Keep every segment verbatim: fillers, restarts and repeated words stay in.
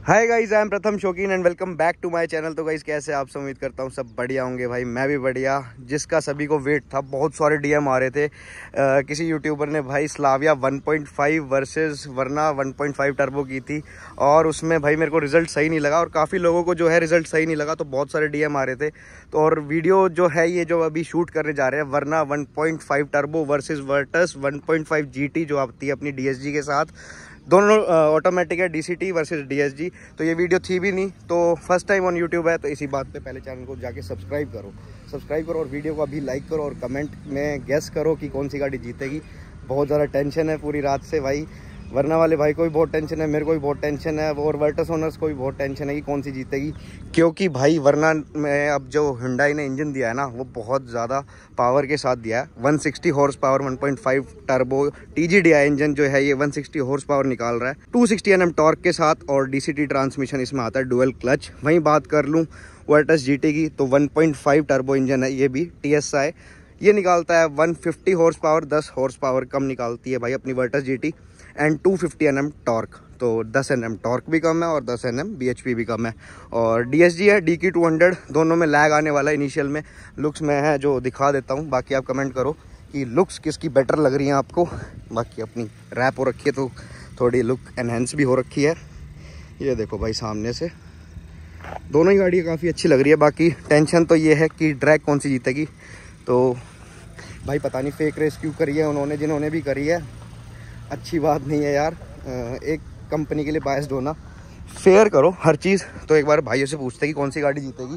Hi guys, I am Pratham Shaukeen and welcome back to my channel. तो guys कैसे आप सब, उम्मीद करता हूँ सब बढ़िया होंगे। भाई मैं भी बढ़िया। जिसका सभी को वेट था, बहुत सारे डीएम आ रहे थे। आ, किसी यूट्यूबर ने भाई Slavia one point five versus Verna one point five turbo की थी और उसमें भाई मेरे को रिजल्ट सही नहीं लगा और काफ़ी लोगों को जो है रिजल्ट सही नहीं लगा, तो बहुत सारे डीएम आ रहे थे। तो और वीडियो जो है ये जो अभी शूट करने जा रहे हैं, Verna one point five turbo versus Virtus one point five GT जो आती है अपनी डीएसजी के साथ, दोनों ऑटोमेटिक है, डीसीटी वर्सेस डीएसजी। तो ये वीडियो थी भी नहीं, तो फर्स्ट टाइम ऑन यूट्यूब है, तो इसी बात पे पहले चैनल को जाके सब्सक्राइब करो सब्सक्राइब करो और वीडियो को अभी लाइक करो और कमेंट में गेस करो कि कौन सी गाड़ी जीतेगी। बहुत ज़्यादा टेंशन है पूरी रात से भाई। वरना वाले भाई को भी बहुत टेंशन है, मेरे को भी बहुत टेंशन है और वर्टस ओनर्स को भी बहुत टेंशन है कि कौन सी जीतेगी। क्योंकि भाई वरना में अब जो हुंडई ने इंजन दिया है ना, वो बहुत ज़्यादा पावर के साथ दिया है। One sixty horse power, one point five turbo TGDI engine जो है ये वन सिक्सटी हॉर्स पावर निकाल रहा है, टू सिक्सटी एनएम टॉर्क के साथ, और डीसीटी ट्रांसमिशन इसमें आता है, डुअल क्लच। वहीं बात कर लूँ वर्टस जीटी की, तो one point five turbo engine है, ये भी टीएसआई। ये निकालता है वन फिफ्टी हॉर्स पावर, दस हॉर्स पावर कम निकालती है भाई अपनी Virtus GT, and two fifty N M torque. तो दस एन एम टॉर्क भी कम है और दस N M B H P भी कम है। और डी एस जी है, डी की टू हंड्रेड, दोनों में लैग आने वाला है इनिशियल में। लुक्स में है जो दिखा देता हूँ, बाकी आप कमेंट करो कि लुक्स किसकी बेटर लग रही है आपको। बाकी अपनी रैप हो रखी है तो थोड़ी लुक एनहेंस भी हो रखी है। ये देखो भाई सामने से दोनों ही गाड़ियाँ काफ़ी अच्छी लग रही है। बाकी टेंशन तो ये है कि ड्रैग कौन सी जीतेगी। तो भाई पता नहीं फेक रेस क्यों करी है उन्होंने, जिन्होंने भी करी है। अच्छी बात नहीं है यार, एक कंपनी के लिए बायस्ड होना। फेयर करो हर चीज़। तो एक बार भाइयों से पूछते कि कौन सी गाड़ी जीतेगी।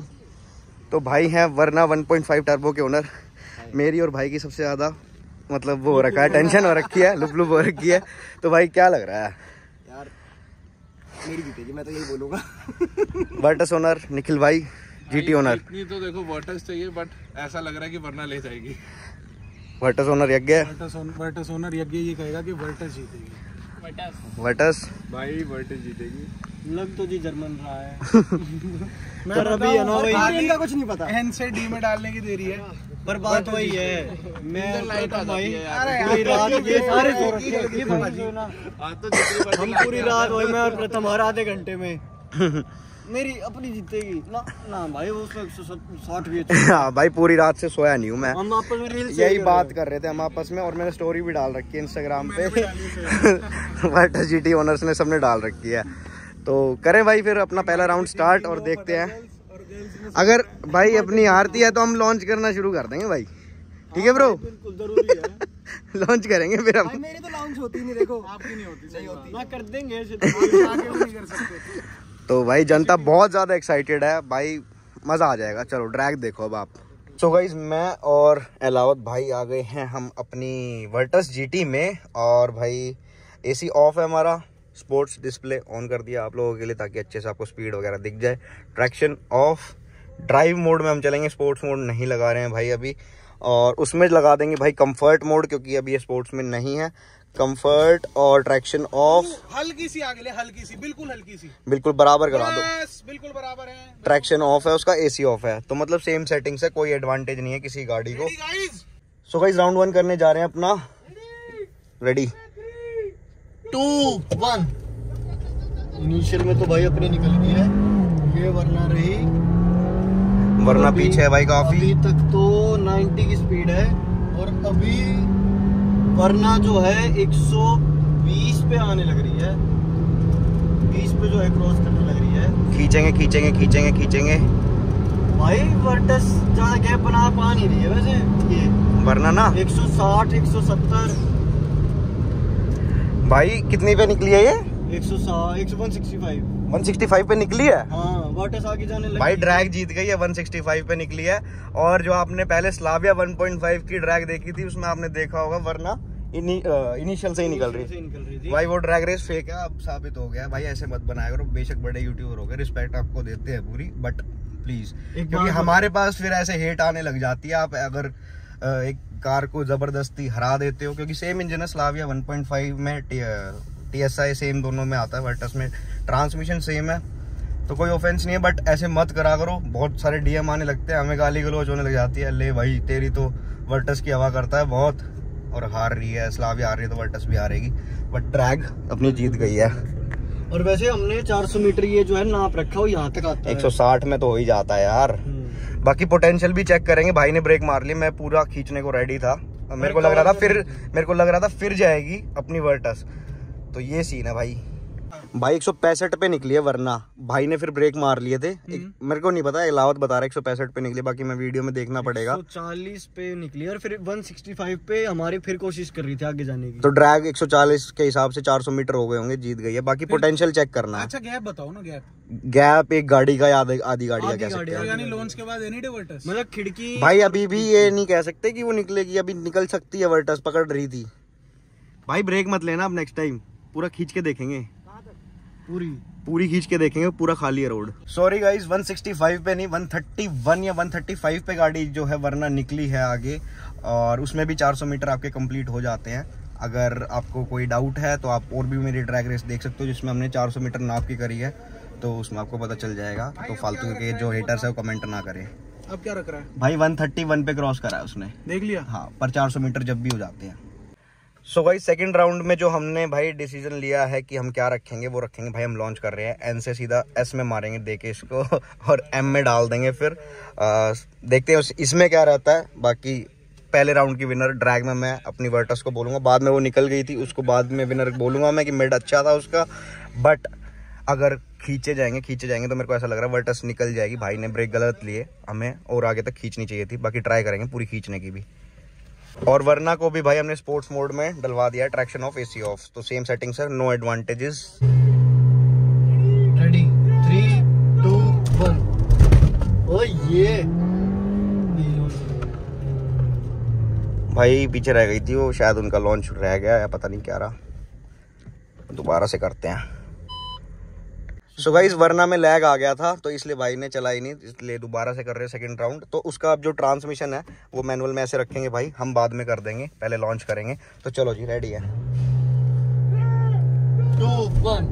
तो भाई हैं Verna one point five turbo के ओनर। मेरी और भाई की सबसे ज़्यादा मतलब वो हो रखा है, टेंशन हो रखी है, लुप लुप हो रखी है। तो भाई क्या लग रहा है यार? मेरी जीतेगी, मैं तो यही बोलूँगा। वर्टस ओनर निखिल भाई, जीटी ओनर। इतनी तो देखो वर्टस चाहिए, बट ऐसा लग रहा है कि वरना ले जाएगी। वर्टस ओनर यज्ञ है, वर्टस ओनर यज्ञ ये कहेगा कि वर्टस जीतेगी। वर्टस भाई वर्टस जीतेगी। लग तो जी जर्मन रहा है। मैं अभी भाई का कुछ नहीं पता, एन से डी में डालने की देरी है, पर बात वही है। मैं लाइट आ भाई जाती पूरी रात ये सारे सो रखे हैं। आज तो जितनी हम पूरी रात वही, मैं और प्रथम हर आधे घंटे में मेरी अपनी जीतेगी ना ना भाई। वो साठ भी हाँ भाई, पूरी रात से सोया नहीं हूँ मैं। हम आपस में रील यही बात कर रहे थे हम आपस में, और मैंने स्टोरी भी डाल रखी है इंस्टाग्राम पे। वर्टस जीटी ओनर्स ने सबने डाल रखी है। तो करें भाई फिर अपना पहला राउंड स्टार्ट और देखते हैं। अगर भाई अपनी हारती है तो हम लॉन्च करना शुरू कर देंगे भाई। ठीक है ब्रो, बिल्कुल जरूरी है। लॉन्च करेंगे फिर हम। मेरी तो लॉन्च होती नहीं, देखो आपकी नहीं होती, नहीं होती ना, कर देंगे ऐसे आगे नहीं कर सकते। तो भाई जनता बहुत ज़्यादा एक्साइटेड है भाई, मज़ा आ जाएगा। चलो ड्रैग देखो अब आप। सो गाइस, मैं और अलावत भाई आ गए हैं हम अपनी वर्टस जीटी में। और भाई एसी ऑफ है हमारा, स्पोर्ट्स डिस्प्ले ऑन कर दिया आप लोगों के लिए ताकि अच्छे से आपको स्पीड वगैरह दिख जाए। ट्रैक्शन ऑफ, ड्राइव मोड में हम चलेंगे, स्पोर्ट्स मोड नहीं लगा रहे हैं भाई अभी। और उसमें लगा देंगे भाई कंफर्ट मोड, क्योंकि अभी ये स्पोर्ट्स में नहीं है। कंफर्ट और ट्रैक्शन ऑफ, हल्की सी आगे ले, हल्की सी, बिल्कुल हल्की सी, बिल्कुल बराबर करा दो। बिल्कुल बराबर है। ट्रैक्शन ऑफ है उसका, एसी ऑफ है, तो मतलब सेम सेटिंग्स है, कोई एडवांटेज नहीं है किसी गाड़ी को। सो गाइस राउंड वन करने जा रहे हैं अपना। Ready to one. इनिशियल में तो भाई अपनी निकल गई है, ये वरना रही, वरना पीछे है भाई काफी। अभी तक तो नब्बे की स्पीड है और अभी वरना जो है एक सौ बीस पे आने लग रही है, बीस पे जो है क्रॉस करने लग रही है। खींचेंगे खींचेंगे खींचेंगे खींचेंगे भाई वर्टस ज्यादा गैप बना पा नहीं रही है वैसे ये, वरना ना एक सौ साठ एक सौ सत्तर। भाई कितनी पे निकली है ये? एक सौ साठ एक सौ one sixty five one sixty five पे निकली है। हाँ, वर्टस आगे जाने लगी भाई ड्रैग जीत गई है, वन सिक्सटी फाइव पे निकली है। और जो आपने पहले स्लाविया वन पॉइंट फाइव की ड्रैग देखी थी, उसमें आपने देखा होगा वरना इनि, इनिशियल से ही निकल रही थी भाई। वो ड्रैग रेस फेक है, अब साबित हो गया भाई। ऐसे मत बनाया करो, बेशक बड़े यूट्यूबर हो गए, रिस्पेक्ट आपको देते हैं पूरी, बट प्लीज, क्योंकि हमारे पास फिर ऐसे हेट आने लग जाती है। आप अगर एक कार को जबरदस्ती हरा देते हो, क्योंकि सेम इंजन है स्लाविया वन पॉइंट फाइव में, टीएसआई सेम दोनों में आता है, वर्टस में ट्रांसमिशन सेम है, तो कोई ऑफेंस नहीं है। बट ऐसे मत करा करो, बहुत सारे डीएम आने लगते हैं, हमें गाली गलौज होने लग जाती है। ले भाई तेरी तो वर्टस की हवा करता है बहुत, और हार रही है, स्लाविया हार रही है तो वर्टस भी हारेगी। बट ड्रैग अपनी जीत गई है। और वैसे हमने चार सौ मीटर ये जो है नाप रखा हो यहाँ तक आता है। एक सौ साठ में तो हो ही जाता है यार। बाकी पोटेंशियल भी चेक करेंगे। भाई ने ब्रेक मार ली, मैं पूरा खींचने को रेडी था। मेरे को लग रहा था फिर मेरे को लग रहा था फिर जाएगी अपनी वर्टस। तो ये सीन है भाई। भाई एक सौ पैंसठ पे निकली है वरना भाई ने फिर ब्रेक मार लिए थे। एक, मेरे को नहीं पता, अलावत बता रहा है एक सौ पैंसठ पे निकली, बाकी मैं वीडियो में देखना पड़ेगा। एक सौ चालीस पे निकली और फिर एक सौ पैंसठ पे हमारी फिर कोशिश कर रही थी आगे जाने की। तो ड्रैग एक सौ चालीस के हिसाब से चार सौ मीटर हो गए होंगे, जीत गई है। बाकी पोटेंशियल चेक करना है। अच्छा गैप बताओ ना। गैप गैप एक गाड़ी का या आधी गाड़ी का कह सकते हैं। यानी लॉन्च के बाद एनी डे वर्टस मतलब खिड़की। भाई अभी भी ये नहीं कह सकते कि वो निकलेगी, अभी निकल सकती है। वर्टस पकड़ रही थी। भाई ब्रेक मत लेना अब नेक्स्ट टाइम, पूरा खींच के देखेंगे। पूरी पूरी खींच के देखेंगे, पूरा खाली है रोड। सॉरी गाइस, एक सौ पैंसठ पे नहीं, एक सौ इकतीस या एक सौ पैंतीस पे गाड़ी जो है वरना निकली है आगे। और उसमें भी चार सौ मीटर आपके कंप्लीट हो जाते हैं। अगर आपको कोई डाउट है तो आप और भी मेरी ड्रैग रेस देख सकते हो जिसमें हमने चार सौ मीटर नाप की करी है, तो उसमें आपको पता चल जाएगा। तो फालतू के जो हेटर्स है वो कमेंट ना करें। अब क्या रख रहा है भाई? एक सौ इकतीस पे क्रॉस करा है उसने, देख लिया। हाँ, पर चार सौ मीटर जब भी हो जाते हैं। सो भाई सेकंड राउंड में जो हमने भाई डिसीजन लिया है कि हम क्या रखेंगे वो रखेंगे। भाई हम लॉन्च कर रहे हैं, एन से सीधा एस में मारेंगे देके इसको और एम में डाल देंगे। फिर आ, देखते हैं इसमें क्या रहता है। बाकी पहले राउंड की विनर ड्रैग में मैं अपनी वर्टस को बोलूँगा। बाद में वो निकल गई थी, उसको बाद में विनर बोलूँगा मैं कि मिड अच्छा था उसका। बट अगर खींचे जाएंगे खींचे जाएंगे तो मेरे को ऐसा लग रहा है वर्टस निकल जाएगी। भाई ने ब्रेक गलत लिए, हमें और आगे तक खींचनी चाहिए थी। बाकी ट्राई करेंगे पूरी खींचने की भी। और वरना को भी भाई हमने स्पोर्ट्स मोड में डलवा दिया है, ट्रैक्शन ऑफ, एसी ऑफ। तो same setting sir, no advantages. Ready, three two one. ओ ये भाई पीछे रह गई थी वो, शायद उनका लॉन्च रह गया या पता नहीं क्या रहा। दोबारा से करते हैं। सो गाइस वरना में लैग आ गया था तो इसलिए भाई ने चलाई नहीं, इसलिए दोबारा से कर रहे हैं सेकंड राउंड। तो उसका अब जो ट्रांसमिशन है वो मैनुअल में ऐसे रखेंगे भाई, हम बाद में कर देंगे, पहले लॉन्च करेंगे। तो चलो जी, रेडी है। Two one.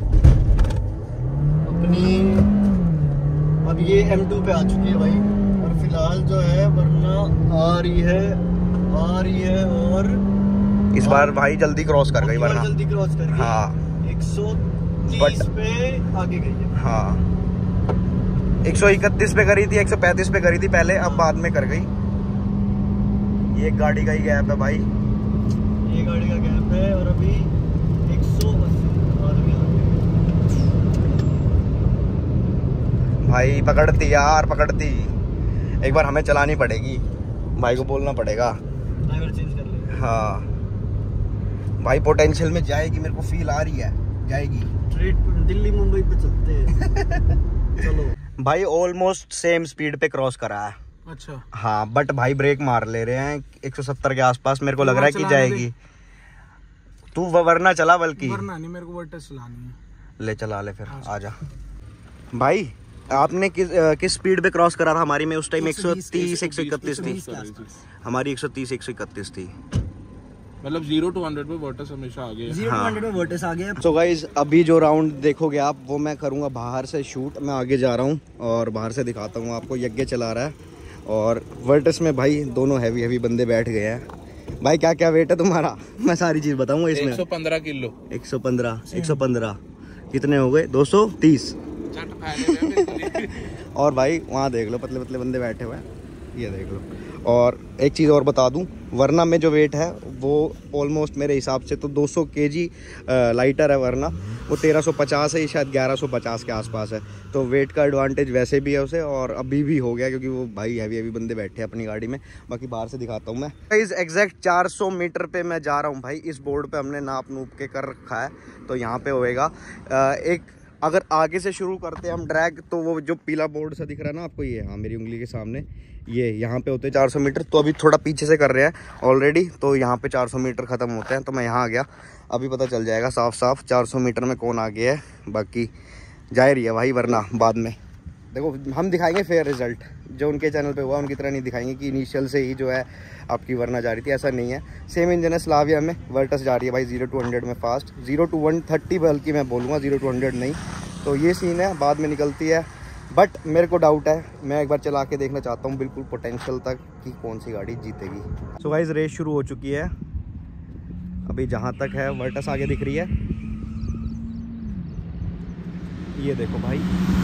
अपनी अब ये एम टू पे आ चुकी है भाई। और फिलहाल जो है वरना आ रही है आ रही है और इस बार भाई जल्दी क्रॉस कर गई वरना। जल्दी क्रॉस कर गई। हाँ, एक सौ तीस पे आगे गई है। हाँ, एक सौ इकतीस पे करी थी, एक सौ पैंतीस पे करी थी पहले, अब बाद में कर गई। ये गाड़ी का ही गैप है भाई, ये गाड़ी का गैप है। और अभी एक सौ अस्सी आदमी आ गए भाई। पकड़ती यार, पकड़ती। एक बार हमें चलानी पड़ेगी, भाई को बोलना पड़ेगा, ड्राइवर चेंज कर लेंगे। हाँ भाई, पोटेंशियल में जाएगी, मेरे को फील आ रही है जाएगी। दिल्ली मुंबई पे चलते हैं। चलो भाई ऑलमोस्ट सेम स्पीड पे क्रॉस करा है। अच्छा हाँ, बट भाई ब्रेक मार ले रहे हैं एक सौ सत्तर के आसपास। मेरे को लग रहा है कि जाएगी। तू वरना चला, बल्कि वरना नहीं, मेरे को वर्टस चलानी है। ले चला ले फिर, आजा भाई। आपने किस किस स्पीड पे क्रॉस करा था? हमारी में उस टाइम एक सौ तीस एक सौ इकतीस थी हमारी, एक सौ तीस एक सौ इकतीस थी। मतलब जीरो टू हंड्रेड पे वर्टस हमेशा आगे है। जीरो टू हंड्रेड में वर्टस आ गया। सो गाइज अभी जो राउंड देखोगे आप वो मैं करूँगा बाहर से शूट। मैं आगे जा रहा हूँ और बाहर से दिखाता हूँ आपको। यज्ञ चला रहा है और वर्टस में भाई दोनों हैवी हैवी बंदे बैठ गए हैं। भाई क्या क्या वेट है तुम्हारा? मैं सारी चीज बताऊंगा इसमें। एक सौ पंद्रह किलो। एक सौ पंद्रह एक सौ पंद्रह कितने हो गए? दो सौ तीस। और भाई वहाँ देख लो, पतले पतले बंदे बैठे हुए हैं, ये देख लो। और एक चीज़ और बता दूं, वरना में जो वेट है वो ऑलमोस्ट मेरे हिसाब से तो दो सौ केजी लाइटर है। वरना वो तेरह सौ पचास है, शायद ग्यारह सौ पचास के आसपास है। तो वेट का एडवांटेज वैसे भी है उसे, और अभी भी हो गया क्योंकि वो भाई हैवी हैवी बंदे बैठे हैं अपनी गाड़ी में। बाकी बाहर से दिखाता हूँ मैं। इस एग्जैक्ट चार सौ मीटर पे मैं जा रहा हूँ भाई। इस बोर्ड पे हमने नाप नूप के कर रखा है, तो यहाँ पे होएगा एक। अगर आगे से शुरू करते हैं हम ड्रैग, तो वो जो पीला बोर्ड सा दिख रहा है ना आपको, ये हाँ मेरी उंगली के सामने, ये यहाँ पे होते हैं चार सौ मीटर। तो अभी थोड़ा पीछे से कर रहे हैं ऑलरेडी, तो यहाँ पे चार सौ मीटर ख़त्म होते हैं। तो मैं यहाँ आ गया, अभी पता चल जाएगा साफ साफ चार सौ मीटर में कौन आगे है। बाकी जा रही है भाई, वरना बाद में देखो हम दिखाएंगे फेयर रिजल्ट। जो उनके चैनल पे हुआ उनकी तरह नहीं दिखाएंगे कि इनिशियल से ही जो है आपकी वरना जा रही थी, ऐसा नहीं है। सेम इंजन है स्लाविया में, वर्टस जा रही है भाई जीरो टू हंड्रेड में fast, zero to one thirty बल्कि मैं बोलूँगा, जीरो टू हंड्रेड नहीं। तो ये सीन है, बाद में निकलती है। बट मेरे को डाउट है, मैं एक बार चला के देखना चाहता हूँ बिल्कुल पोटेंशियल तक कि कौन सी गाड़ी जीतेगी। सो गाइस रेस शुरू हो चुकी है। अभी जहाँ तक है वर्टस आगे दिख रही है, ये देखो भाई,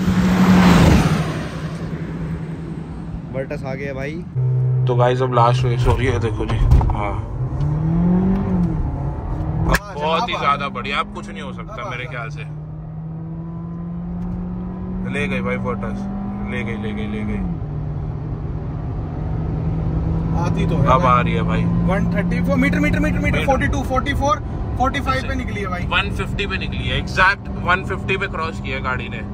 वर्टस आ गया भाई। तो गाइस अब लास्ट रेस हो रही है, देखो जी। हाँ बहुत ही ज्यादा बढ़िया, अब कुछ नहीं हो सकता मेरे ख्याल से। ले गई भाई वर्टस, ले गई ले गई ले गई आती तो है, अब आ रही है भाई। एक सौ चौंतीस मीटर मीटर मीटर मीटर बयालीस, चौवालीस, पैंतालीस पे निकली है भाई। एक सौ पचास पे निकली है, एग्जैक्ट एक सौ पचास पे क्रॉस किया गाड़ी ने।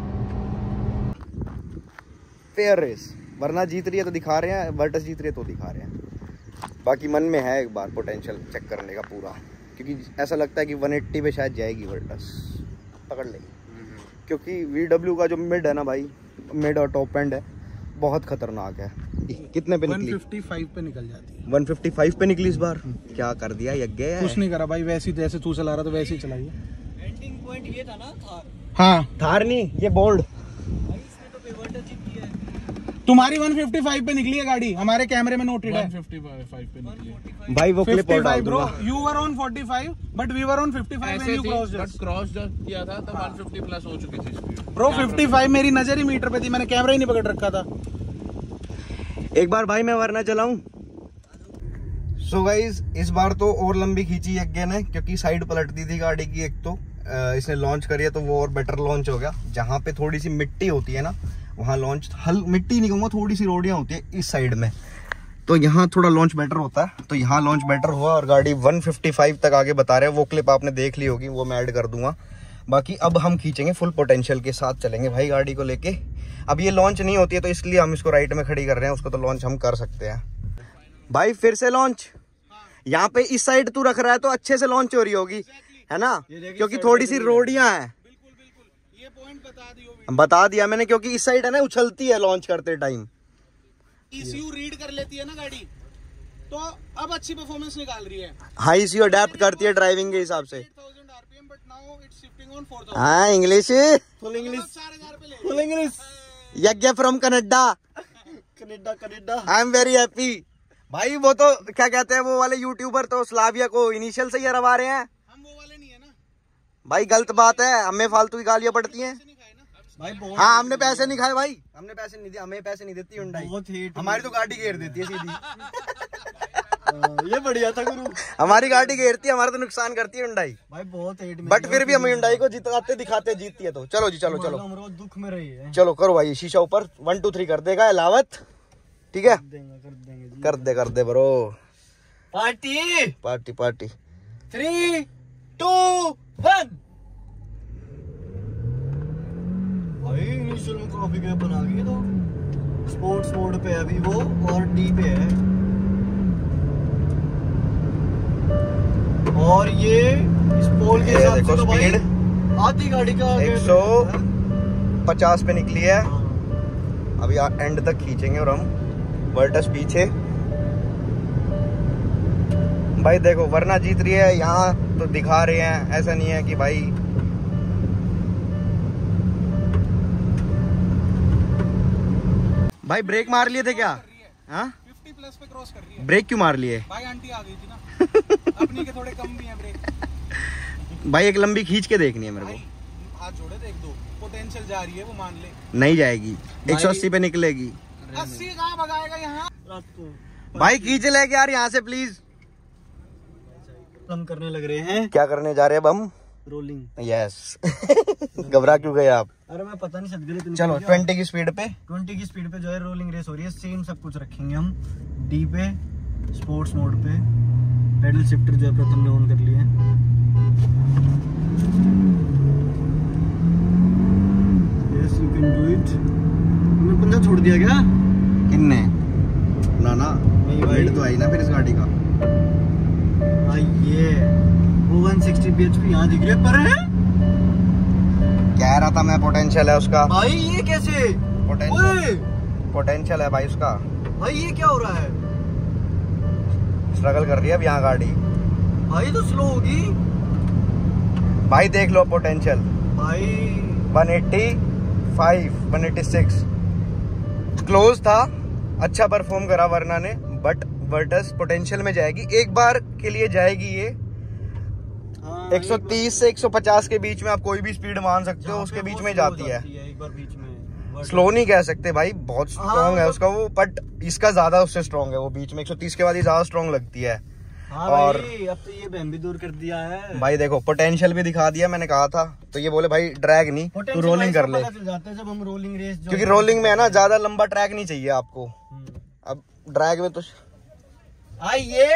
फेयर रेस, वरना जीत रही है तो दिखा रहे हैं, वर्टस जीत रही है तो दिखा रहे हैं। बाकी मन में है एक बार पोटेंशियल चेक करने का पूरा, क्योंकि ऐसा लगता है कि एक सौ अस्सी पे शायद जाएगी वर्टस, पकड़ लेगी। क्योंकि वी डब्ल्यू का जो मिड है ना भाई, मिड और टॉप एंड है, बहुत खतरनाक है। कितने पे निकली? एक सौ पचपन पे निकल जाती है। एक सौ पचपन पे निकली इस बार। क्या कर दिया यज्ञ है? कुछ नहीं करा भाई, वैसे ही जैसे तू चला रहा तो वैसे ही चलाइए। एंडिंग पॉइंट ये था ना थार। हाँ थार नहीं, ये बोल्ड। इसमें तो बेवर्टर जीती है। तुम्हारी एक सौ पचपन पे निकली है गाड़ी, हमारे कैमरे में नोटेड है। एक सौ पचपन पे निकली है भाई वो क्लिप और डाल ब्रो, दूंगा। यू वर ऑन पैंतालीस बट वी वर ऑन पचपन when you crossed but cross जब किया था तब एक सौ पचास प्लस हो चुकी थी स्पीड। ब्रो पचपन मेरी नजर ही मीटर पे थी, मैंने कैमरा ही नहीं पकड़ रखा था। एक बार भाई मैं वरना चलाऊं। सो गाइज इस बार तो और लंबी खींची यज्ञ ने, क्योंकि साइड पलट दी थी गाड़ी की। एक तो इसने लॉन्च करी है तो वो और बेटर लॉन्च हो गया। जहाँ पे थोड़ी सी मिट्टी होती है ना, वहाँ लॉन्च हल मिट्टी नहीं कहूँगा, थोड़ी सी रोडियाँ होती है इस साइड में, तो यहाँ थोड़ा लॉन्च बेटर होता है। तो यहाँ लॉन्च बेटर हुआ और गाड़ी एक सौ पचपन तक आगे बता रहे हैं। वो क्लिप आपने देख ली होगी, वो मैं ऐड कर दूंगा। बाकी अब हम खींचेंगे फुल पोटेंशियल के साथ, चलेंगे भाई गाड़ी को लेके। अब ये लॉन्च नहीं होती है तो इसलिए हम इसको राइट में खड़ी कर रहे हैं, उसको तो लॉन्च हम कर सकते हैं भाई। फिर से लॉन्च यहाँ पे इस साइड तू रख रहा है तो अच्छे से लॉन्च हो रही होगी, है ना, क्योंकि थोड़ी सी रोडियां हैं। ये पॉइंट बता दियो, बता दिया मैंने, क्योंकि इस साइड है ना उछलती है लॉन्च करते टाइम। ईसीयू रीड कर लेती है ना गाड़ी, तो अब अच्छी परफॉर्मेंस निकाल रही है। हाँ ईसीयू अडेप्ट करती है ड्राइविंग के हिसाब से। आठ हज़ार RPM but now it's shifting on चार हज़ार। हाँ इंग्लिश, फुल इंग्लिश, चार हज़ार पे ले full English. Yagya from Canada, Canada Canada. I am very happy भाई। वो तो क्या कहते हैं वो वाले यूट्यूबर तो स्लाविया को इनिशियल से ही हरवा रहे हैं। हम वो वाले नहीं है ना भाई, गलत बात है, हमें फालतू की गालियां पड़ती हैं भाई बहुत हाँ, हमने पैसे नहीं खाए भाई, हमने पैसे नहीं दिए, हमें पैसे नहीं देती हुंडई, बहुत हेट। हमारी तो गाड़ी घेर देती है सीधी। ये बढ़िया था गुरु, हमारी गाड़ी घेरती है, हमारा तो नुकसान करती है हुंडई भाई बहुत हेट। बट फिर भी हम हुंडई को जिताते दिखाते जीतती है। तो चलो जी, चलो चलो हम रोज दुख में रही है। चलो करो भाई, शीशा ऊपर, वन टू थ्री कर देगा अलावत, ठीक है? देंगे कर देंगे जी। कर दे कर दे bro, party party party. Three two one. भाई इनिशियल में काफी गैप बना गई है, तो स्पोर्ट्स मोड पे है अभी वो, और डी पे है। और ये इस पोल के ये हिसाब देखो से तो भाई स्पीड आधी गाड़ी का एक सौ पचास पे निकली है। अभी एंड तक खींचेंगे और हम, वर्टस पीछे भाई। देखो वरना जीत रही है, यहाँ तो दिखा रहे हैं, ऐसा नहीं है कि भाई भाई ब्रेक मार लिए थे क्या? हाँ पचास प्लस पे क्रॉस कर रही है ब्रेक क्यों मार लिए भाई? आंटी आ गई थी ना अपनी के थोड़े कम भी हैं ब्रेक। भाई? एक लंबी खींच के देखनी है मेरे भाई को। हाथ जोड़े देख दो, पोटेंशियल जा रही है वो, मान ले। नहीं जाएगी, एक सौ अस्सी पे निकलेगी। अस्सी कहाँ भगाएगा यहाँ? रात को भाई खींच ले यार यहाँ से प्लीज। हम करने लग रहे हैं। क्या करने जा रहे हैं अब हम? रोलिंग। यस घबरा क्यों गए आप? अरे मैं पता नहीं सदगुरु। चलो ट्वेंटी की स्पीड पे, ट्वेंटी की स्पीड पे जो है रोलिंग रेस हो रही है। सेम सब कुछ रखेंगे हम। डी पे, स्पोर्ट्स मोड पे, पेडल शिफ्टर जो है प्रथम ने ऑन कर लिया है। Yes you can do it. मैं पंजा छोड़ दिया क्या? किन्ने? ना ना नहीं भाई। वेट तो आई ना फिर इस गाड़ी का। हाँ ये वो एक सौ साठ bhp यहाँ दिख रहे पर है। कह रहा था मैं, पोटेंशियल है उसका। भाई ये कैसे? पोटेंशियल पोटेंशियल है भाई उसका। भाई ये क्या हो रहा है? स्ट्रगल कर रही है अब यहाँ गाड़ी। भाई तो स्लो होगी भाई, देख लो पोटेंशियल भाई। एक सौ पचासी, एक सौ छियासी क्लोज था, अच्छा परफॉर्म करा वरना ने, बट वर्टस पोटेंशियल में जाएगी, एक बार के लिए जाएगी ये। हाँ एक सौ तीस से एक सौ पचास के बीच में आप कोई भी स्पीड मान सकते हो, उसके बीच में जाती है। एक बार बीच में स्लो नहीं कह सकते भाई, बहुत स्ट्रॉन्ग है उसका वो, बट इसका ज्यादा उससे स्ट्रॉन्ग है वो बीच में। एक सौ तीस के बाद ही ज्यादा स्ट्रॉन्ग लगती है। हाँ और भाई, अब तो ये बहम भी दूर कर दिया है भाई। देखो पोटेंशियल भी दिखा दिया मैंने कहा था, तो ये बोले भाई ड्रैग नहीं, तू रोलिंग कर ले, जाते हैं जब हम रोलिंग रेस, क्योंकि रोलिंग में है ना ज्यादा लंबा ट्रैक नहीं चाहिए आपको। अब ड्रैग में तो आइए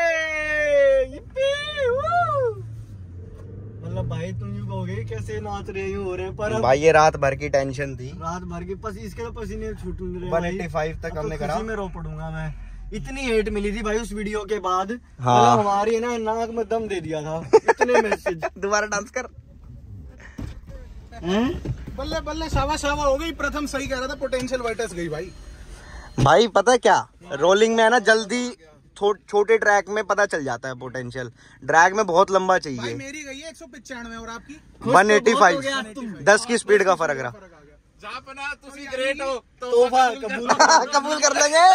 मतलब भाई तुम यूं कहोगे कैसे नाच रहे हो रहे हैं, पर भाई ये रात भर की टेंशन थी, रात भर की पसी, इसके तो पसीने छूट नहीं रहे। एक सौ पचासी तक हमने करा, में रो पड़ूंगा मैं। इतनी हेट मिली थी भाई उस वीडियो के बाद, हाँ। मतलब हमारी ना नाक में दम दे दिया था इतने मैसेज। दोबारा डांस कर। बल्ले बल्ले सावा सावा हो गई। प्रथम सही कह रहा था, पोटेंशियल वर्टस गई भाई। भाई पता है क्या, रोलिंग में है ना जल्दी छोटे ट्रैक में पता चल जाता है पोटेंशियल, ड्रैग में बहुत लंबा भाई चाहिए। मेरी गई है एक सौ पचानवे और आपकी एक सौ पचासी, दस की स्पीड का फर्क रहा। जापना तुसी ग्रेट हो तोहफा कबूल कबूल कर लेंगे।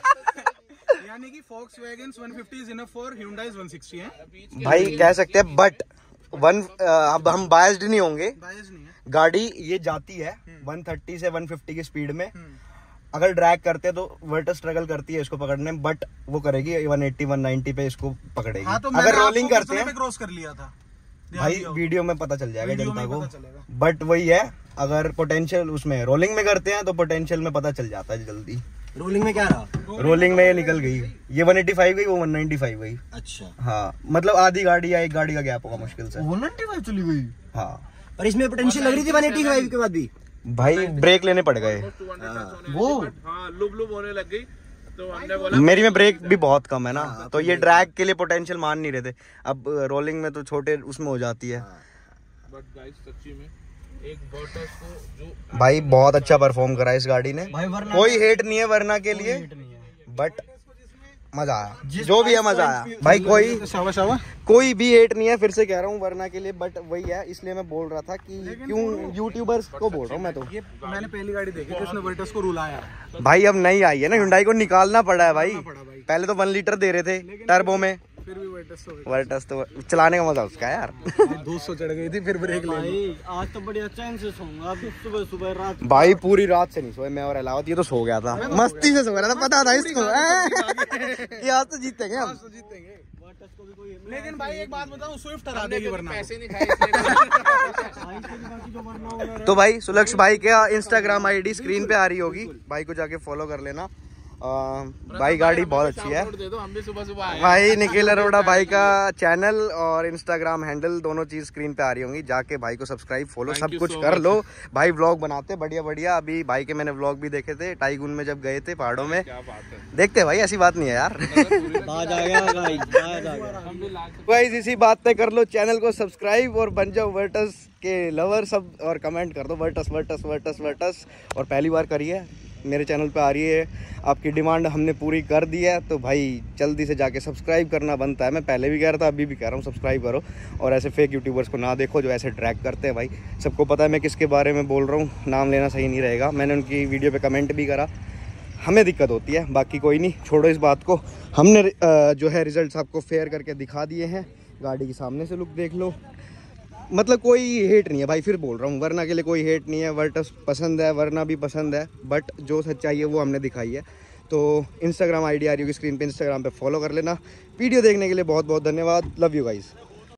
यानी कि Volkswagen one fifty is enough for Hyundai one sixty है भाई कह सकते हैं, बट वन अब हम बायस्ड नहीं होंगे, बायस नहीं है। गाड़ी ये जाती है एक सौ तीस से एक सौ पचास की स्पीड में। अगर ड्रैग करते तो वर्टस स्ट्रगल करती है इसको पकड़ने में, बट वो करेगी एक सौ अस्सी एक सौ नब्बे पे इसको पकड़ेगी। हाँ, तो अगर रोलिंग करते हैं क्रॉस कर लिया था भाई, वीडियो में पता चल जाएगा वीडियो जनता में को, पता चलेगा। बट वही है, अगर पोटेंशियल उसमें रोलिंग में करते हैं तो पोटेंशियल में पता चल जाता है जल्दी। रोलिंग में क्या रहा? रोलिंग में ये निकल गई, ये एक सौ पचासी गई, वो एक सौ पचानवे गई। अच्छा हाँ, मतलब आधी गाड़ी या एक गाड़ी का गैप होगा मुश्किल से। एक सौ पचानवे चली गई। हाँ पर इसमें पोटेंशियल लग रही थी एक सौ पचानवे के बाद भी भाई, ब्रेक लेने पड़ गए वो। हाँ लुब लुब होने लग गई, तो हमने बोला मेरी में ब्रेक भी बहुत कम है ना, तो ये ड्रैग के लिए पोटेंशियल मान नहीं रहे थे। अब रोलिंग में तो छोटे उसमें हो जाती है। बट गाइस सच्ची में एक वर्टस को जो भाई बहुत अच्छा परफॉर्म करा इस गाड़ी ने, भाई वरना कोई हेट नहीं है वरना के लिए, बट मजा आया, जो भी है मजा आया भाई। कोई शावा शावा कोई भी हेट नहीं है, फिर से कह रहा हूँ वरना के लिए, बट वही है, इसलिए मैं बोल रहा था कि क्यों यूट्यूबर्स को बोल रहा हूँ मैं तो। ये मैंने पहली गाड़ी देखी थी उसने वर्टस को रुलाया। भाई अब नहीं आई है ना, Hyundai को निकालना पड़ा है भाई। पड़ा भाई। पहले तो वन लीटर दे रहे थे टर्बो में, फिर भी वर्टस तो वर्टस तो चलाने का मजा उसका है यार। दो सौ चढ़ गई थी, फिर ब्रेक ले ली। भाई आज तो बढ़िया चैन से सोऊंगा, अब सुबह सुबह रात। भाई पूरी रात से नहीं सोए मैं और अलावत, ये तो सो गया था, मस्ती से सो रहा था, पता था इसको कि आज तो जीतेंगे हम। जीतेंगे। लेकिन भाई एक बात बताऊं, स्विफ्ट हरा देगी वरना। पैसे नहीं खाए इसलिए तो भाई सुलक्ष भाई का इंस्टाग्राम आईडी स्क्रीन पे आ रही होगी, भाई को जाके फॉलो कर लेना। आ, भाई गाड़ी बहुत अच्छी है दे दो, हम भी सुबह सुबह आए। भाई। निखिल अरोड़ा भाई का चैनल और इंस्टाग्राम हैंडल दोनों चीज स्क्रीन पे आ रही होंगी, जाके भाई को सब्सक्राइब फॉलो Thank सब you कुछ so कर much. लो। भाई व्लॉग बनाते बढ़िया बढ़िया, अभी भाई के मैंने व्लॉग भी देखे थे टाइगुन में जब गए थे पहाड़ों में। क्या बात है, देखते हैं भाई, ऐसी बात नहीं है यार। आ जाएगा गाइस, आ जाएगा। हम भी लाख गाइस इसी बात पे कर लो चैनल को सब्सक्राइब और बन जाओ वर्टस के लवर सब, और कमेंट कर दो वर्टस वर्टस वर्टस वर्टस। और पहली बार करिए, मेरे चैनल पे आ रही है, आपकी डिमांड हमने पूरी कर दी है, तो भाई जल्दी से जाके सब्सक्राइब करना बनता है। मैं पहले भी कह रहा था, अभी भी कह रहा हूँ, सब्सक्राइब करो। और ऐसे फेक यूट्यूबर्स को ना देखो जो ऐसे ड्रैग करते हैं। भाई सबको पता है मैं किसके बारे में बोल रहा हूँ, नाम लेना सही नहीं रहेगा। मैंने उनकी वीडियो पे कमेंट भी करा, हमें दिक्कत होती है, बाकी कोई नहीं, छोड़ो इस बात को। हमने जो है रिजल्ट आपको फेयर करके दिखा दिए हैं, गाड़ी के सामने से लुक देख लो, मतलब कोई हेट नहीं है भाई, फिर बोल रहा हूँ, वरना के लिए कोई हेट नहीं है। वर्टस पसंद है, वरना भी पसंद है, बट जो सच्चाई है वो हमने दिखाई है। तो इंस्टाग्राम आईडी आ रही होगी स्क्रीन पे, इंस्टाग्राम पे फॉलो कर लेना। वीडियो देखने के लिए बहुत बहुत धन्यवाद, लव यू गाइस।